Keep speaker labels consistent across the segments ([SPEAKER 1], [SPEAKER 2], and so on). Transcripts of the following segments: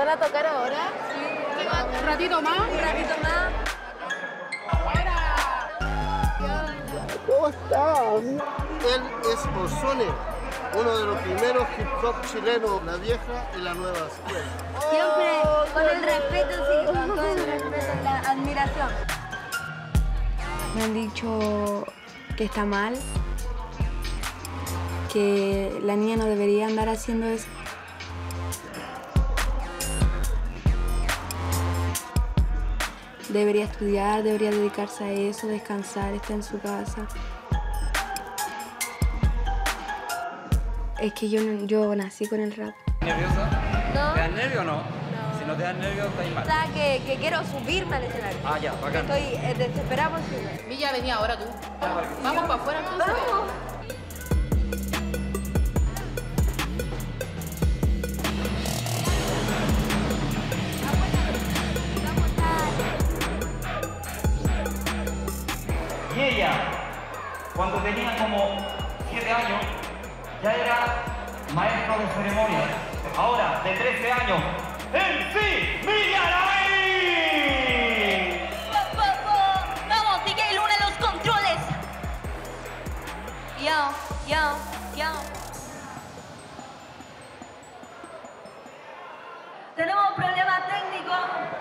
[SPEAKER 1] van a tocar ahora?
[SPEAKER 2] Sí. ¿Un ratito más?
[SPEAKER 1] Un ratito más.
[SPEAKER 3] ¿Cómo estás? Él es Ozone, uno de los primeros hip hop chilenos, la vieja y la nueva escuela.
[SPEAKER 1] Siempre con el respeto, sí, con todo el respeto y la admiración.
[SPEAKER 4] Me han dicho que está mal, que la niña no debería andar haciendo eso. Debería estudiar, debería dedicarse a eso, descansar, estar en su casa. Es que yo nací con el rap.
[SPEAKER 5] ¿Nerviosa?
[SPEAKER 1] ¿No?
[SPEAKER 5] ¿Te das nervio o no?
[SPEAKER 1] No.
[SPEAKER 5] Si no te das nervio, estás mal.
[SPEAKER 1] O sea, que quiero subirme al escenario.
[SPEAKER 5] Ah, ya, bacán.
[SPEAKER 1] Estoy desesperada por subirme.
[SPEAKER 2] Milla, venía ahora tú. Vamos para afuera entonces.
[SPEAKER 1] ¡Vamos!
[SPEAKER 5] Y ella, cuando tenía como 7 años, ya era maestro de ceremonia. Ahora, de 13 años, MC Millaray.
[SPEAKER 1] ¡Vamos, DJ Luna en los controles! Yo. Tenemos un problema técnico.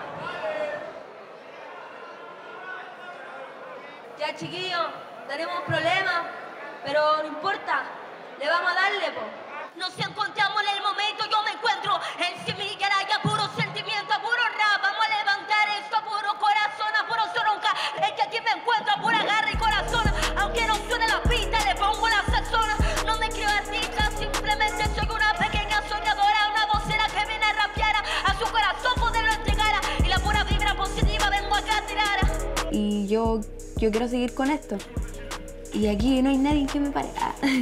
[SPEAKER 1] Ya, chiquillos, tenemos un problema, pero no importa, le vamos a darle, po. Nos encontramos en el momento, yo me encuentro en Simigaraya, puro sentimiento, puro rap. Vamos a levantar esto, puro corazón, a puro soronca. Es que aquí me encuentro, a pura garra y corazón. Aunque no suene la pista, le pongo la sazón. No me creo artista, simplemente soy una pequeña soñadora, una vocera que viene a rapear a su corazón, poderlo entregar. Y la pura vibra positiva vengo acá a tirar.
[SPEAKER 4] Y yo quiero seguir con esto. Y aquí no hay nadie que me pare.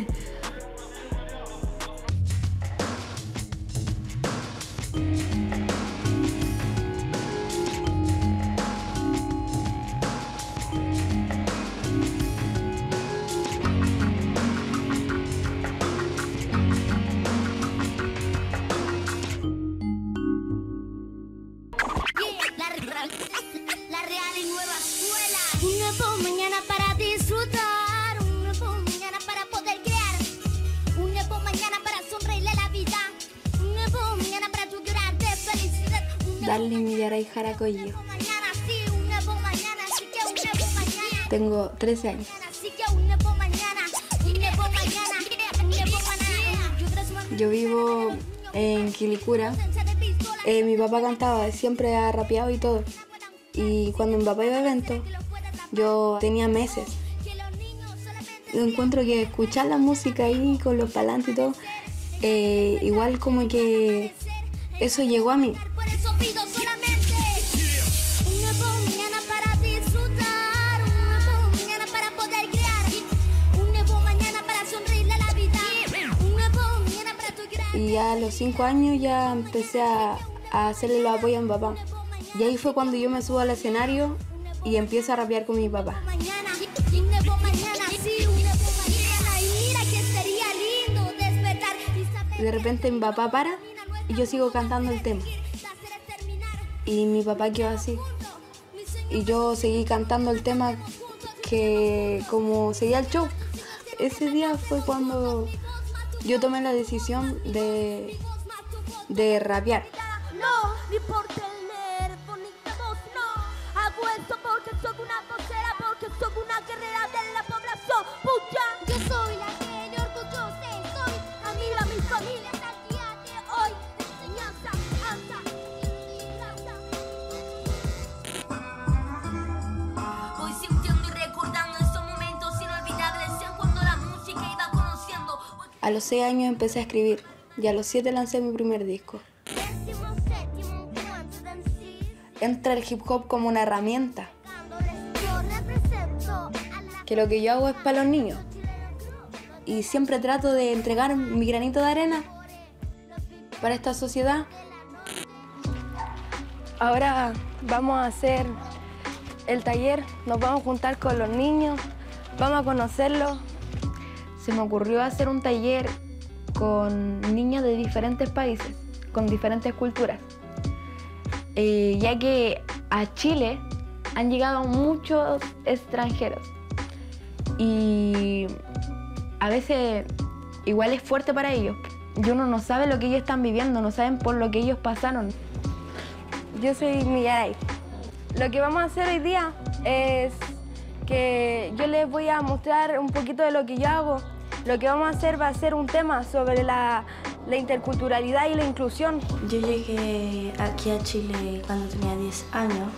[SPEAKER 6] La real y nueva escuela. Un nuevo mañana para disfrutar, un nuevo mañana para poder crear, un nuevo mañana para sonreírle a la vida, un nuevo mañana para tu llorar de felicidad.
[SPEAKER 4] Darle Millaray Jaracoyo.
[SPEAKER 6] Mañana sí, un nuevo mañana, así que un nuevo mañana.
[SPEAKER 4] Tengo 13 años.
[SPEAKER 6] Así que un nuevo mañana, un nuevo mañana, un nuevo mañana.
[SPEAKER 4] Yo vivo en Quilicura. Mi papá cantaba, siempre ha rapeado y todo. Y cuando mi papá iba a eventos, yo tenía meses. Yo encuentro que escuchar la música ahí con los palantes y todo, igual como que eso llegó a mí.
[SPEAKER 6] Por eso pido solamente un nuevo mañana para disfrutar, un nuevo mañana para poder crear, un nuevo mañana para sonreírle a la vida, un nuevo mañana para tu gran.
[SPEAKER 4] Y ya a los 5 años ya empecé a hacerle los apoyos a mi papá. Y ahí fue cuando yo me subo al escenario y empiezo a rapear con mi papá.
[SPEAKER 6] Mañana, un nuevo mañana, sí, un nuevo mañana. Y mira que sería lindo despertar y saber.
[SPEAKER 4] De repente mi papá para y yo sigo cantando el tema. Y mi papá quedó así. Y yo seguí cantando el tema que como seguía el show. Ese día fue cuando yo tomé la decisión de rapear.
[SPEAKER 6] No, ni por tener bonita voz, no. Hago esto porque soy una vocera, porque soy una guerrera de la población. Pucha, yo soy la que de orgullo soy. A mí mi familia hasta el día de hoy. De enseñanza, hasta voy sintiendo y recordando esos momentos inolvidables en cuando la música iba conociendo.
[SPEAKER 4] A los 6 años empecé a escribir y a los 7 lancé mi primer disco. Entra el hip hop como una herramienta, que lo que yo hago es para los niños y siempre trato de entregar mi granito de arena para esta sociedad. Ahora vamos a hacer el taller, nos vamos a juntar con los niños, vamos a conocerlos. Se me ocurrió hacer un taller con niños de diferentes países, con diferentes culturas. ya que a Chile han llegado muchos extranjeros y a veces igual es fuerte para ellos y uno no sabe lo que ellos están viviendo, no saben por lo que ellos pasaron.
[SPEAKER 7] Yo soy Millaray. Lo que vamos a hacer hoy día es que yo les voy a mostrar un poquito de lo que yo hago. Lo que vamos a hacer va a ser un tema sobre la interculturalidad y la inclusión.
[SPEAKER 8] Yo llegué aquí a Chile cuando tenía 10 años.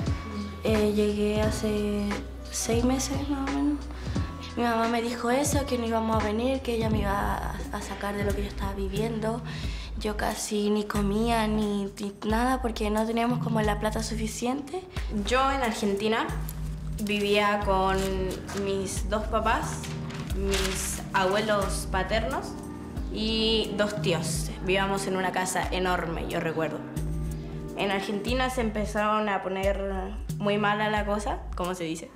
[SPEAKER 8] Llegué hace 6 meses más o menos. Mi mamá me dijo eso, que no íbamos a venir, que ella me iba a sacar de lo que yo estaba viviendo. Yo casi ni comía ni nada porque no teníamos como la plata suficiente. Yo en Argentina vivía con mis 2 papás, mis abuelos paternos y 2 tíos. Vivíamos en una casa enorme, yo recuerdo. En Argentina se empezaron a poner muy mala la cosa, como se dice.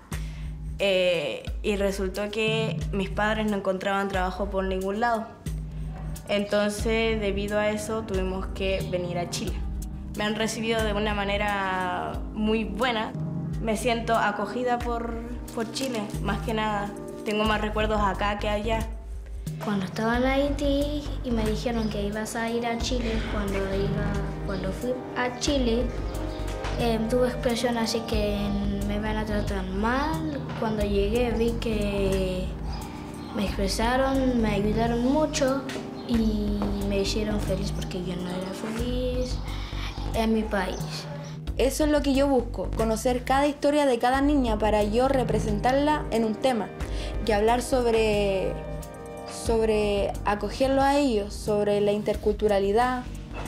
[SPEAKER 8] Y resultó que mis padres no encontraban trabajo por ningún lado. Entonces, debido a eso, tuvimos que venir a Chile. Me han recibido de una manera muy buena. Me siento acogida por Chile, más que nada. Tengo más recuerdos acá que allá.
[SPEAKER 9] Cuando estaba en Haití y me dijeron que ibas a ir a Chile, cuando fui a Chile, tuve expresión así que me van a tratar mal. Cuando llegué vi que me expresaron, me ayudaron mucho y me hicieron feliz porque yo no era feliz en mi país.
[SPEAKER 4] Eso es lo que yo busco, conocer cada historia de cada niña para yo representarla en un tema y hablar sobre acogerlo a ellos, sobre la interculturalidad,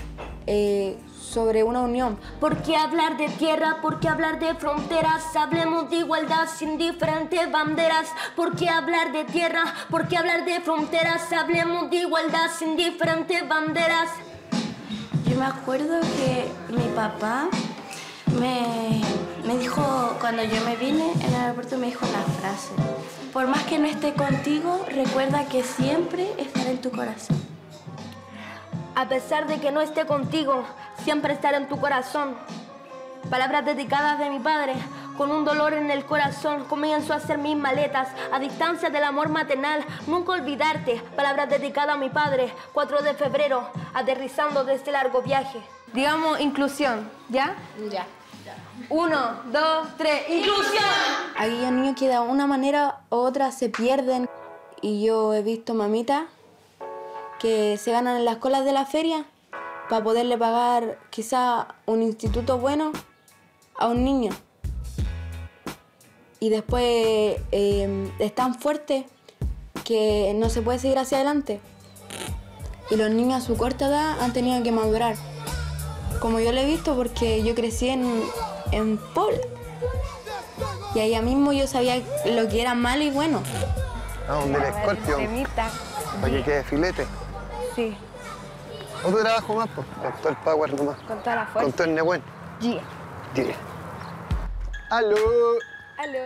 [SPEAKER 4] sobre una unión.
[SPEAKER 6] ¿Por qué hablar de tierra? ¿Por qué hablar de fronteras? Hablemos de igualdad sin diferentes banderas. ¿Por qué hablar de tierra? ¿Por qué hablar de fronteras? Hablemos de igualdad sin diferentes banderas.
[SPEAKER 8] Yo me acuerdo que mi papá me dijo, cuando yo me vine en el aeropuerto, me dijo una frase: por más que no esté contigo, recuerda que siempre estaré en tu corazón.
[SPEAKER 7] A pesar de que no esté contigo, siempre estaré en tu corazón. Palabras dedicadas de mi padre. Con un dolor en el corazón comienzo a hacer mis maletas a distancia del amor maternal. Nunca olvidarte. Palabras dedicadas a mi padre. 4 de febrero, aterrizando de este largo viaje. Digamos inclusión, ¿ya?
[SPEAKER 2] Ya.
[SPEAKER 7] 1, 2, 3, ¡inclusión!
[SPEAKER 4] Aquí los niños que de una manera u otra se pierden y yo he visto mamitas que se ganan en las colas de la feria para poderle pagar quizá un instituto bueno a un niño. Y después es tan fuerte que no se puede seguir hacia adelante. Y los niños a su corta edad han tenido que madurar. Como yo lo he visto porque yo crecí en Puebla. Y allá mismo yo sabía lo que era malo y bueno.
[SPEAKER 3] Ah, un del Scorpion.
[SPEAKER 7] Temita.
[SPEAKER 3] Para que quede filete.
[SPEAKER 7] Sí,
[SPEAKER 3] Otro trabajo más, pues. Con todo el power nomás.
[SPEAKER 7] con toda la
[SPEAKER 3] Con
[SPEAKER 7] fuerza.
[SPEAKER 3] todo el Nehuen.
[SPEAKER 7] Yeah.
[SPEAKER 3] Dile. ¡Aló!
[SPEAKER 7] Aló.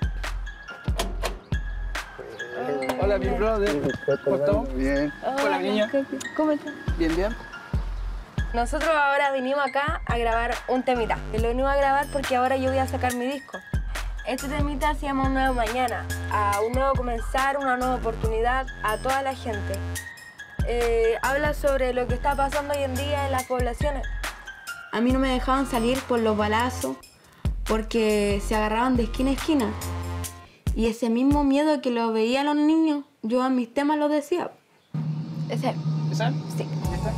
[SPEAKER 10] Hola, mi brother. ¿Cómo estamos?
[SPEAKER 3] Bien.
[SPEAKER 10] Hola, niña.
[SPEAKER 7] ¿Cómo estás?
[SPEAKER 10] Bien, bien.
[SPEAKER 7] Nosotros ahora vinimos acá a grabar un temita. Y lo venimos a grabar porque ahora yo voy a sacar mi disco. Este temita se llama Un Nuevo Mañana, a un nuevo comenzar, una nueva oportunidad a toda la gente. Habla sobre lo que está pasando hoy en día en las poblaciones.
[SPEAKER 4] A mí no me dejaban salir por los balazos porque se agarraban de esquina a esquina. Y ese mismo miedo que lo veía a los niños, yo en mis temas lo decía.
[SPEAKER 7] Ese.
[SPEAKER 10] ¿Esa?
[SPEAKER 7] Sí.
[SPEAKER 10] ¿Esta?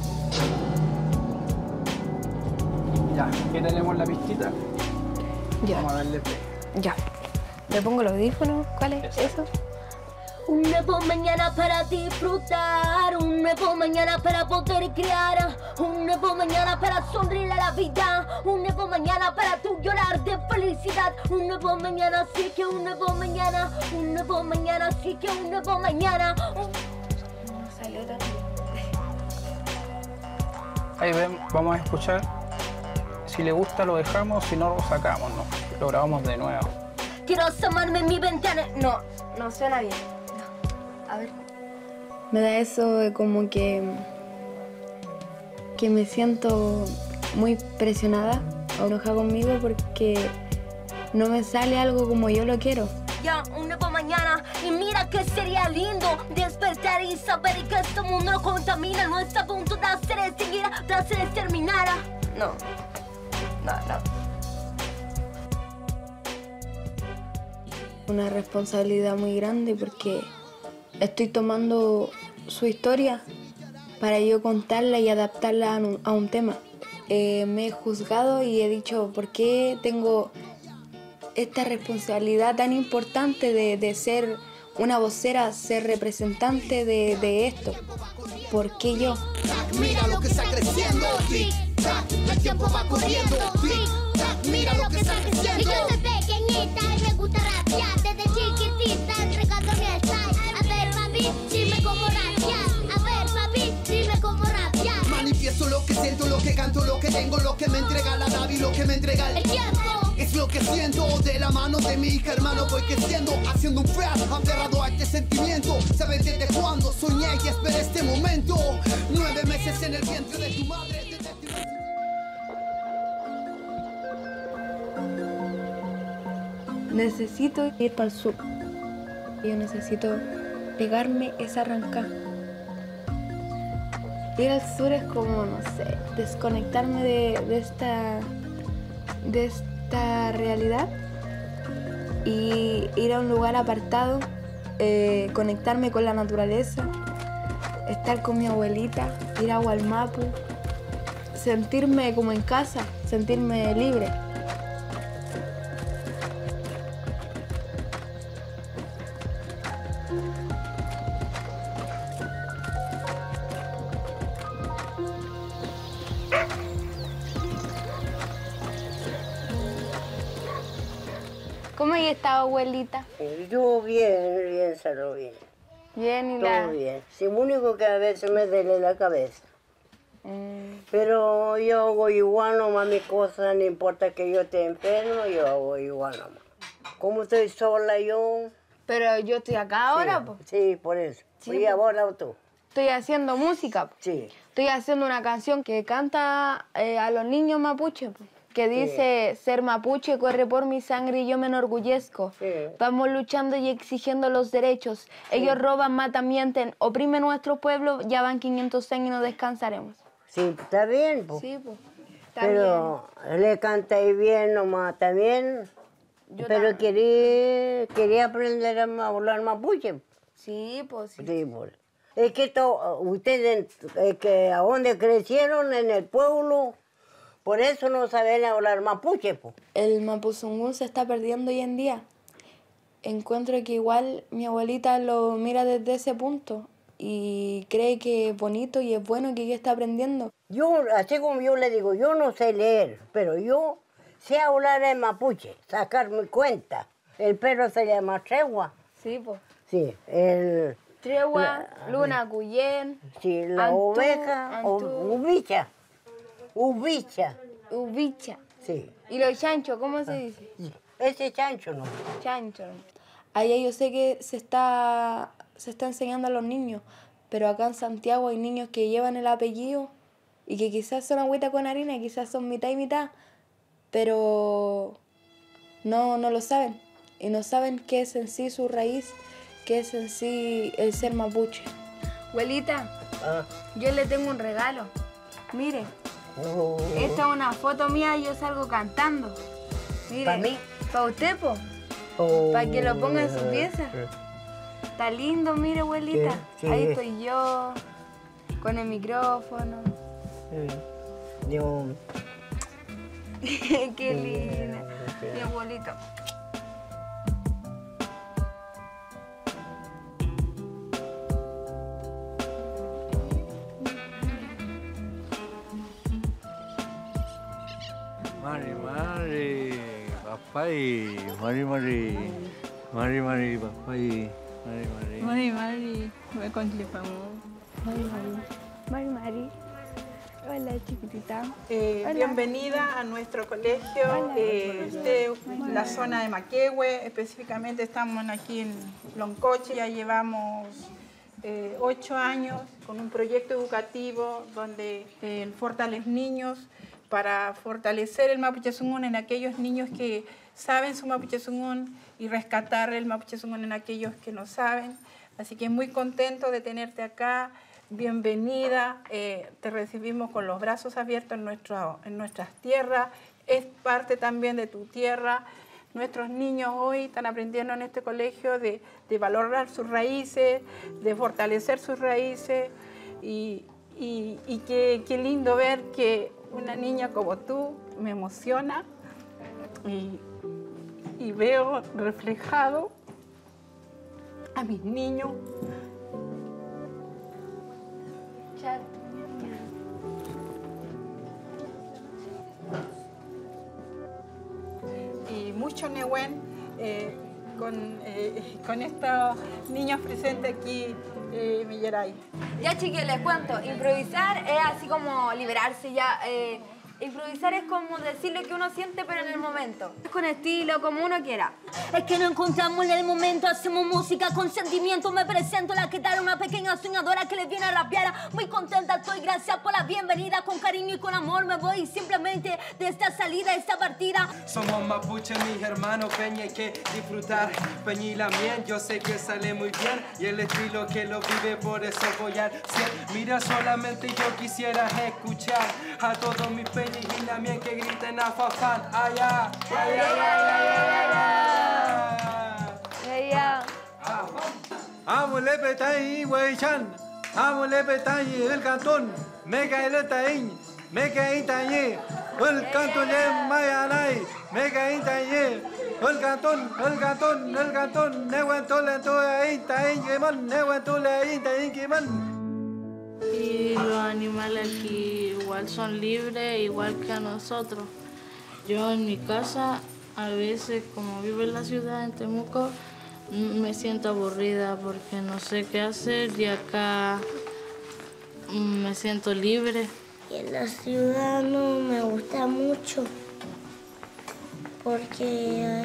[SPEAKER 10] Ya, aquí tenemos la pistita.
[SPEAKER 7] Ya.
[SPEAKER 10] Vamos a darle play.
[SPEAKER 7] Ya. ¿Le pongo los audífonos? ¿Cuál es eso?
[SPEAKER 6] Un nuevo mañana para disfrutar, un nuevo mañana para poder crear, un nuevo mañana para sonreír a la vida, un nuevo mañana para tú llorar de felicidad, un nuevo mañana, sí que un nuevo mañana, un nuevo mañana, sí que un nuevo mañana.
[SPEAKER 7] No salió tan bien.
[SPEAKER 10] Ahí ven, vamos a escuchar. Si le gusta lo dejamos, si no lo sacamos, no. Lo grabamos de nuevo.
[SPEAKER 6] Quiero asomarme en mi ventana.
[SPEAKER 7] No, no suena bien.
[SPEAKER 4] A ver. Me da eso de como que me siento muy presionada enojada conmigo porque no me sale algo como yo lo quiero.
[SPEAKER 7] Ya, una nueva mañana, y mira que sería lindo despertar y saber que este mundo no contamina, no está a punto de hacer extinguir, de hacer exterminar. No.
[SPEAKER 4] Una responsabilidad muy grande porque estoy tomando su historia para yo contarla y adaptarla a un tema. Me he juzgado y he dicho, ¿por qué tengo esta responsabilidad tan importante de ser una vocera, ser representante de esto? ¿Por qué yo?
[SPEAKER 11] Mira lo que está creciendo, el tiempo va corriendo, mira lo que está creciendo.
[SPEAKER 6] Yo soy pequeñita y me gusta rapear, desde chiquitita el regalo me está. A ver, papi, dime cómo rapear. A ver, papi, dime cómo rapear.
[SPEAKER 11] Manifiesto lo que siento, lo que canto, lo que tengo, lo que me entrega la Davi, lo que me entrega
[SPEAKER 6] el tiempo.
[SPEAKER 11] Es lo que siento, de la mano de mi hija, hermano, voy creciendo, haciendo un rap, aferrado a este sentimiento. ¿Sabes desde cuándo soñé y esperé este momento? 9 meses en el vientre de tu madre.
[SPEAKER 4] Necesito ir para el sur. Yo necesito pegarme esa arrancada. Ir al sur es como, no sé, desconectarme de esta realidad y ir a un lugar apartado, conectarme con la naturaleza, estar con mi abuelita, ir a Hualmapu, sentirme como en casa, sentirme libre. ¿Cómo has estado, abuelita?
[SPEAKER 12] Yo bien, salud bien.
[SPEAKER 4] Bien, y
[SPEAKER 12] todo bien. Sí, lo único que a veces me duele la cabeza. Pero yo hago igual nomás mis cosas, no importa que yo esté enfermo, yo hago igual nomás. Como estoy sola yo...
[SPEAKER 4] Pero yo estoy acá ahora, pues.
[SPEAKER 12] Sí, por eso.
[SPEAKER 4] Sí,
[SPEAKER 12] ¿Y ahora tú?
[SPEAKER 4] Estoy haciendo música, po.
[SPEAKER 12] Sí.
[SPEAKER 4] Estoy haciendo una canción que canta a los niños mapuches, po, que dice, ser mapuche corre por mi sangre y yo me enorgullezco.
[SPEAKER 12] Sí.
[SPEAKER 4] Vamos luchando y exigiendo los derechos. Ellos roban, matan, mienten, oprimen nuestro pueblo, ya van 500 años y no descansaremos.
[SPEAKER 12] Sí, está bien, pues.
[SPEAKER 4] Sí, pues.
[SPEAKER 12] Pero le cantáis bien nomás también. Pero quería aprender a hablar mapuche.
[SPEAKER 4] Sí, pues sí.
[SPEAKER 12] Sí, pues. Es que ustedes, que a donde crecieron en el pueblo, por eso no saben hablar mapuche, pues.
[SPEAKER 4] El mapuzungún se está perdiendo hoy en día. Encuentro que igual mi abuelita lo mira desde ese punto y cree que es bonito y es bueno que ella está aprendiendo.
[SPEAKER 12] Yo, así como yo le digo, yo no sé leer, pero yo sé hablar en mapuche, sacar mi cuenta. El perro se llama Tregua.
[SPEAKER 4] Sí, pues.
[SPEAKER 12] Sí,
[SPEAKER 4] Tregua, Luna Cuyén.
[SPEAKER 12] Sí, la oveja, ubicha. Ubicha.
[SPEAKER 4] Ubicha.
[SPEAKER 12] Sí.
[SPEAKER 4] ¿Y los chanchos, cómo se dice?
[SPEAKER 12] Ese chancho no.
[SPEAKER 4] Chancho. Allá yo sé que se está enseñando a los niños, pero acá en Santiago hay niños que llevan el apellido y que quizás son agüita con harina, quizás son mitad y mitad, pero no lo saben. Y no saben qué es en sí su raíz, qué es en sí el ser mapuche. Abuelita, yo le tengo un regalo. Mire, esta es una foto mía y yo salgo cantando. Mire,
[SPEAKER 12] ¿Para mí?
[SPEAKER 4] ¿Para usted, po? Para que lo ponga en su pieza. Está lindo, mire, abuelita.
[SPEAKER 12] Sí.
[SPEAKER 4] Ahí estoy yo, con el micrófono.
[SPEAKER 12] Yo...
[SPEAKER 4] Qué linda. Mi abuelito.
[SPEAKER 13] Mari, papai, mari, papai,
[SPEAKER 14] Mari, me contlipamos.
[SPEAKER 4] Mari. Hola, chiquitita.
[SPEAKER 14] Hola. Bienvenida a nuestro colegio. La zona de Maquehue, específicamente estamos aquí en Loncoche. Ya llevamos 8 años con un proyecto educativo donde el Fortales Niños para fortalecer el Mapuche-Zungun en aquellos niños que saben su Mapuche-Zungun y rescatar el Mapuche-Zungun en aquellos que no saben. Así que muy contento de tenerte acá. Bienvenida, te recibimos con los brazos abiertos en nuestras tierras. Es parte también de tu tierra. Nuestros niños hoy están aprendiendo en este colegio de valorar sus raíces, de fortalecer sus raíces y qué lindo ver que una niña como tú me emociona y veo reflejado a mis niños. Y mucho Nehuen con estos niños presentes aquí, Millaray.
[SPEAKER 4] Ya, chiquillos, les cuento, improvisar es así como liberarse ya. Improvisar es como decir lo que uno siente, pero en el momento. Con estilo, como uno quiera.
[SPEAKER 6] Es que nos encontramos en el momento, hacemos música con sentimiento. Me presento la que tal, una pequeña soñadora que les viene a rapear. Muy contenta estoy, gracias por la bienvenida. Con cariño y con amor me voy simplemente de esta salida, esta partida.
[SPEAKER 15] Somos mapuche, mis hermanos, Peña, hay que disfrutar. Peña y la miel, yo sé que sale muy bien. Y el estilo que lo vive, por eso voy al 100. Mira, solamente yo quisiera escuchar a todos mis peñas y la miel que griten a Fafán. Allá,
[SPEAKER 13] Amule petai Weichan, amule petai el cantón, me cae el taín, me cae tañé, el cantón de Mayanay, me cae tañé, el cantón, nehuentole todo ahí, taín que man, nehuentole ahí, taín que man.
[SPEAKER 8] Y los animales aquí igual son libres, igual que a nosotros. Yo en mi casa, a veces, como vivo en la ciudad, en Temuco, me siento aburrida porque no sé qué hacer y acá me siento libre.
[SPEAKER 9] Y en la ciudad no me gusta mucho porque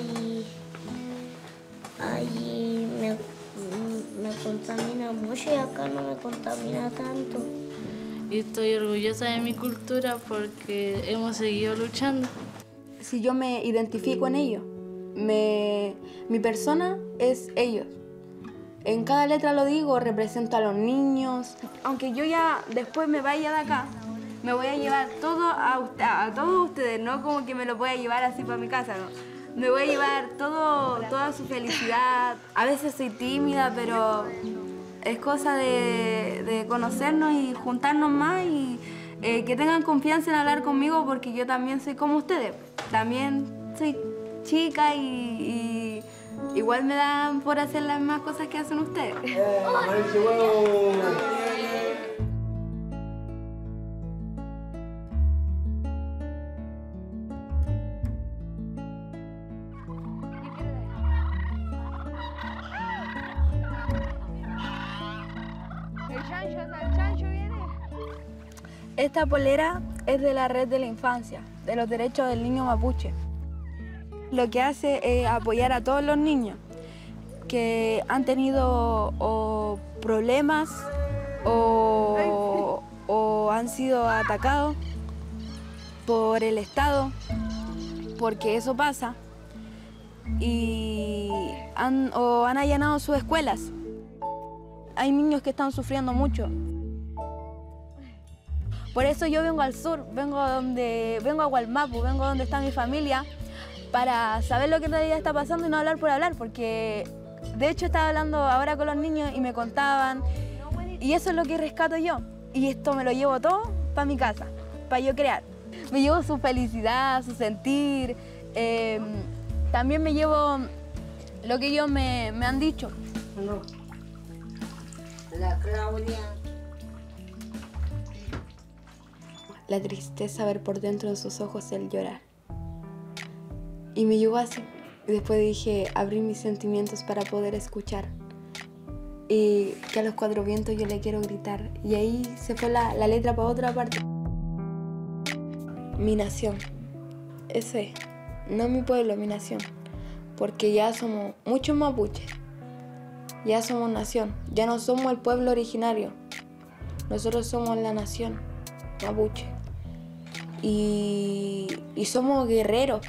[SPEAKER 9] ahí me contamina mucho y acá no me contamina tanto.
[SPEAKER 8] Y estoy orgullosa de mi cultura porque hemos seguido luchando.
[SPEAKER 4] Si yo me identifico en ellos, mi persona es ellos. En cada letra lo digo, represento a los niños. Aunque yo ya después me vaya de acá, me voy a llevar todo a todos ustedes, no como que me lo voy a llevar así para mi casa, no. Me voy a llevar toda su felicidad. A veces soy tímida, pero es cosa de conocernos y juntarnos más y que tengan confianza en hablar conmigo porque yo también soy como ustedes. También soy chica y igual me dan por hacer las mismas cosas que hacen ustedes. Esta polera es de la Red de la Infancia, de los Derechos del Niño Mapuche. Lo que hace es apoyar a todos los niños que han tenido o problemas o han sido atacados por el Estado, porque eso pasa, y han allanado sus escuelas. Hay niños que están sufriendo mucho. Por eso yo vengo al sur, vengo a Hualmapu, vengo donde está mi familia, para saber lo que en realidad está pasando y no hablar por hablar, porque de hecho estaba hablando ahora con los niños y me contaban, y eso es lo que rescato yo. Y esto me lo llevo todo para mi casa, para yo crear. Me llevo su felicidad, su sentir, también me llevo lo que ellos me han dicho.
[SPEAKER 12] No. La Claudia.
[SPEAKER 4] La tristeza, ver por dentro de sus ojos el llorar. Y me llegó así. Y después dije, abrir mis sentimientos para poder escuchar. Y que a los cuatro vientos yo le quiero gritar. Y ahí se fue la letra para otra parte. Mi nación. Eso es. No mi pueblo, mi nación. Porque ya somos muchos mapuches. Ya somos nación. Ya no somos el pueblo originario. Nosotros somos la nación mapuche. y somos guerreros.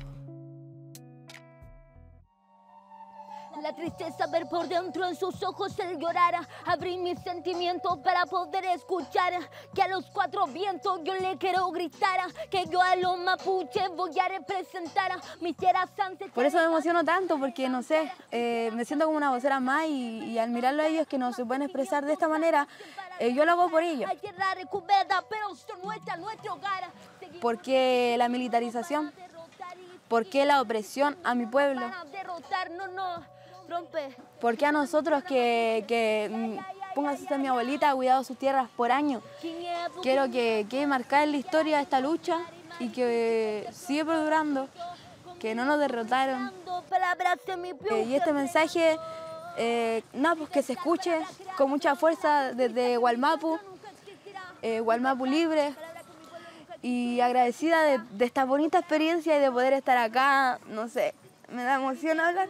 [SPEAKER 6] La tristeza ver por dentro en sus ojos el llorar. Abrir mis sentimientos para poder escuchar. Que a los cuatro vientos yo le quiero gritar. Que yo a los mapuches voy a representar. Mis tierras ancestrais.
[SPEAKER 4] Por eso me emociono tanto, porque no sé, me siento como una vocera más y al mirarlo a ellos que no se pueden expresar de esta manera, yo lo hago por ellos.
[SPEAKER 6] Hay tierra recubierta, pero esto no está nuestro hogar.
[SPEAKER 4] ¿Por qué la militarización? ¿Por qué la opresión a mi pueblo?
[SPEAKER 6] Para derrotar, no. Rompe.
[SPEAKER 4] ¿Por qué a nosotros que póngase a mi abuelita, ha cuidado sus tierras por años? Quiero que quede marcada en la historia esta lucha y que sigue perdurando, que no nos derrotaron. Y este mensaje, pues que se escuche con mucha fuerza desde Wallmapu, Wallmapu libre, y agradecida de esta bonita experiencia y de poder estar acá, no sé, me da emoción hablar.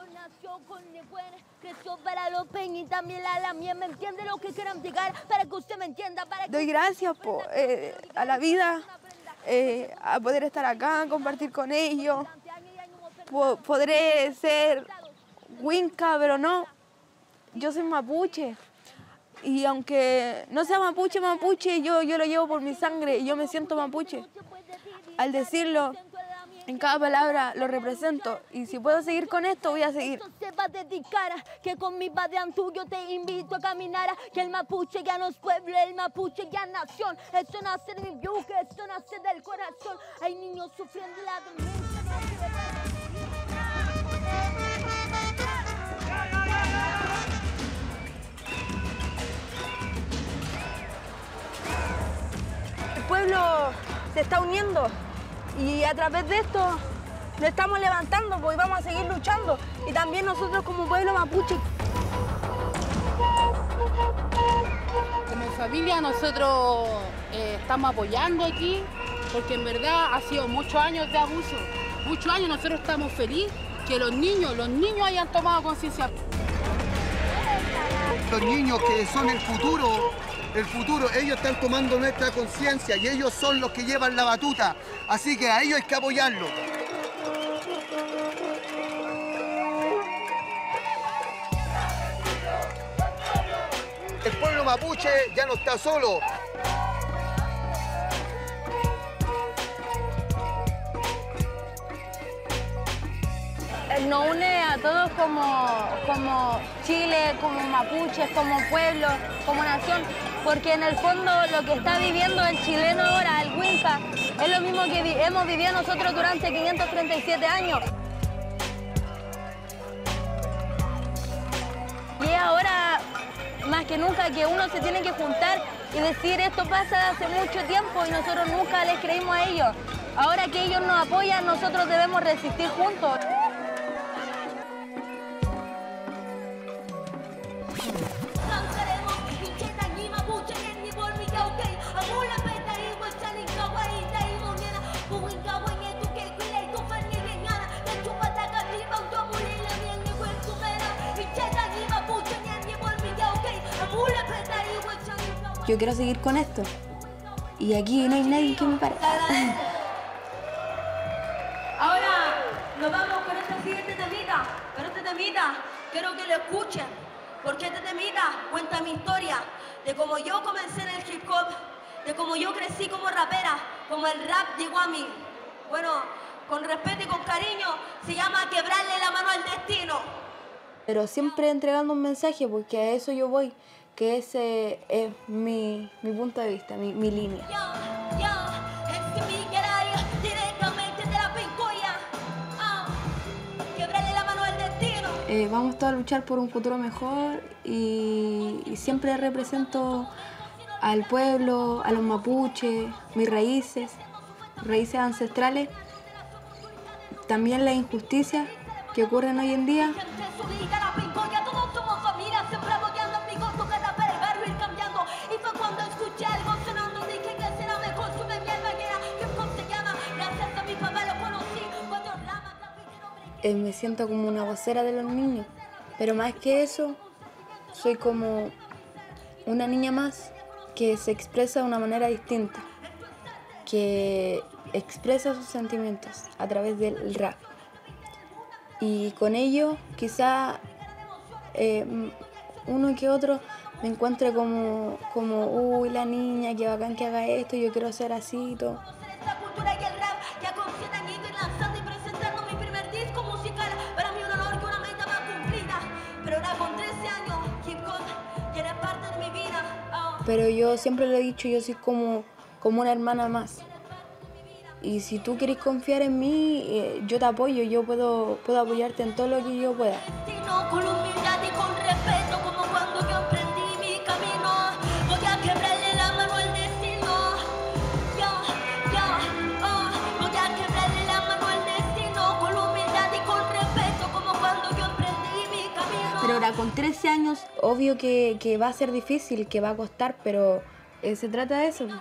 [SPEAKER 6] Para los peñas y también la mía, me entiende lo que quieran llegar para que usted me entienda.
[SPEAKER 4] Doy gracias a la vida, a poder estar acá, compartir con ellos. Podré ser huinca, pero no, yo soy mapuche. Y aunque no sea mapuche, yo lo llevo por mi sangre y yo me siento mapuche. Al decirlo, en cada palabra lo represento y si puedo seguir con esto, voy a seguir.
[SPEAKER 6] Se va a dedicar, que con mi Badeantú yo te invito a caminar, que el mapuche ya no es pueblo, el mapuche ya es nación. Esto nace de mi yuque, esto nace del corazón. Hay niños sufriendo la demencia.
[SPEAKER 4] El pueblo se está uniendo. Y a través de esto nos estamos levantando, pues vamos a seguir luchando. Y también nosotros como pueblo mapuche.
[SPEAKER 2] Como familia nosotros estamos apoyando aquí, porque en verdad ha sido muchos años de abuso. Muchos años, nosotros estamos felices que los niños hayan tomado conciencia.
[SPEAKER 3] Los niños que son el futuro, ellos están tomando nuestra conciencia y ellos son los que llevan la batuta. Así que a ellos hay que apoyarlos. El pueblo mapuche ya no está solo.
[SPEAKER 4] Nos une a todos como Chile, como mapuches, como pueblo, como nación, porque en el fondo lo que está viviendo el chileno ahora, el huinca, es lo mismo que hemos vivido nosotros durante 537 años. Y es ahora, más que nunca, que uno se tiene que juntar y decir esto pasa hace mucho tiempo y nosotros nunca les creímos a ellos. Ahora que ellos nos apoyan, nosotros debemos resistir juntos. Yo quiero seguir con esto. Y aquí no hay nadie que me pare.
[SPEAKER 1] Ahora nos vamos con este siguiente temita. Pero este temita quiero que lo escuchen. Porque este temita cuenta mi historia. De cómo yo comencé en el hip hop. De cómo yo crecí como rapera. Como el rap llegó a mí. Bueno, con respeto y con cariño, se llama Quebrarle la mano al destino.
[SPEAKER 4] Pero siempre entregando un mensaje, porque a eso yo voy. Que ese es mi punto de vista, mi línea. Vamos todos a luchar por un futuro mejor y siempre represento al pueblo, a los mapuches, mis raíces ancestrales, también las injusticias que ocurren hoy en día. Me siento como una vocera de los niños, pero más que eso, soy como una niña más que se expresa de una manera distinta, que expresa sus sentimientos a través del rap. Y con ello quizá uno que otro me encuentre como uy, la niña, qué bacán que haga esto, yo quiero ser así y todo.
[SPEAKER 1] La cultura y el rap, ya con 100 añitos lanzando y presentando mi primer disco musical. Para mí un honor que una meta más cumplida. Pero ahora con 13 años, hip hop ya era parte de mi vida.
[SPEAKER 4] Pero yo siempre lo he dicho, yo soy como una hermana más. Y si tú quieres confiar en mí, yo te apoyo, yo puedo apoyarte en todo lo que yo pueda.
[SPEAKER 1] Con humildad y con respeto, como cuando yo emprendí mi camino. Voy a quebrarle la mano al destino. Voy a quebrarle la mano al destino. Con humildad y con respeto, como cuando yo emprendí mi camino.
[SPEAKER 4] Pero ahora con 13 años, obvio que va a ser difícil, que va a costar, pero se trata de eso,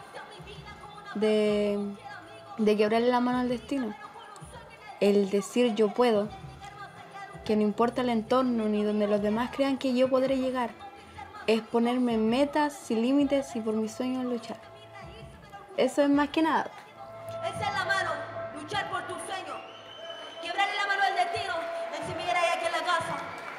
[SPEAKER 4] de quebrarle la mano al destino. El decir yo puedo, que no importa el entorno ni donde los demás crean que yo podré llegar, es ponerme metas sin límites y por mis sueños luchar. Eso es más que nada.
[SPEAKER 1] Esa es la mano, luchar por tus sueños. Quebrarle la mano al destino, en si Miguel hay aquí en la casa.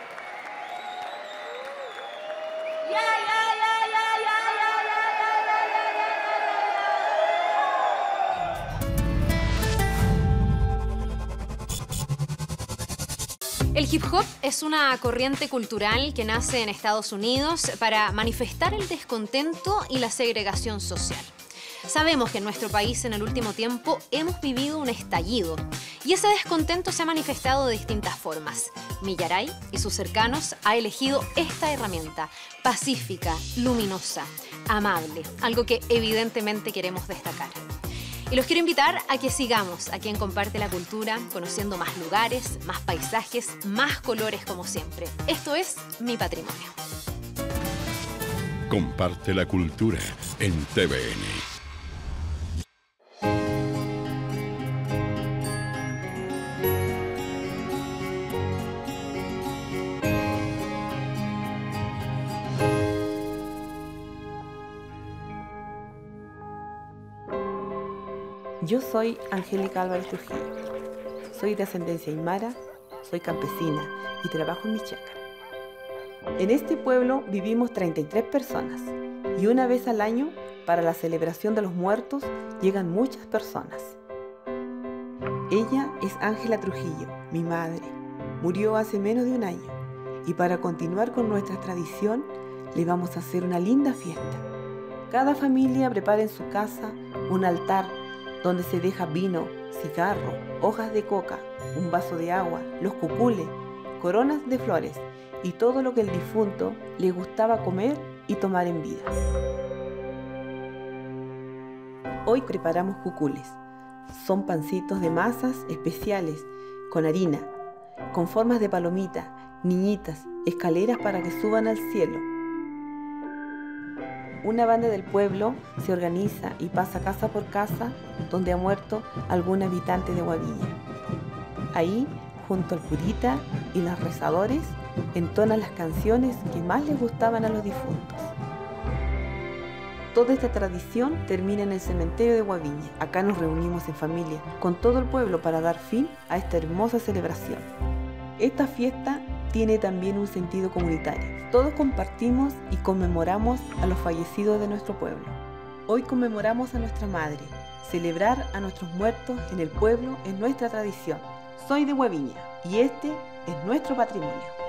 [SPEAKER 16] El hip hop es una corriente cultural que nace en Estados Unidos para manifestar el descontento y la segregación social. Sabemos que en nuestro país en el último tiempo hemos vivido un estallido y ese descontento se ha manifestado de distintas formas. Millaray y sus cercanos ha elegido esta herramienta, pacífica, luminosa, amable, algo que evidentemente queremos destacar. Y los quiero invitar a que sigamos a quien comparte la cultura, conociendo más lugares, más paisajes, más colores como siempre. Esto es Mi Patrimonio.
[SPEAKER 17] Comparte la cultura en TVN.
[SPEAKER 18] Yo soy Angélica Álvarez Trujillo. Soy de ascendencia aymara, soy campesina y trabajo en Michoacán. En este pueblo vivimos 33 personas y una vez al año, para la celebración de los muertos, llegan muchas personas. Ella es Ángela Trujillo, mi madre. Murió hace menos de un año y para continuar con nuestra tradición, le vamos a hacer una linda fiesta. Cada familia prepara en su casa un altar donde se deja vino, cigarro, hojas de coca, un vaso de agua, los cucules, coronas de flores y todo lo que el difunto le gustaba comer y tomar en vida. Hoy preparamos cucules. Son pancitos de masas especiales con harina, con formas de palomita, niñitas, escaleras para que suban al cielo. Una banda del pueblo se organiza y pasa casa por casa donde ha muerto algún habitante de Guavilla. Ahí, junto al curita y los rezadores, entonan las canciones que más les gustaban a los difuntos. Toda esta tradición termina en el cementerio de Guavilla. Acá nos reunimos en familia, con todo el pueblo para dar fin a esta hermosa celebración. Esta fiesta tiene también un sentido comunitario. Todos compartimos y conmemoramos a los fallecidos de nuestro pueblo. Hoy conmemoramos a nuestra madre. Celebrar a nuestros muertos en el pueblo es nuestra tradición. Soy de Guavilla y este es nuestro patrimonio.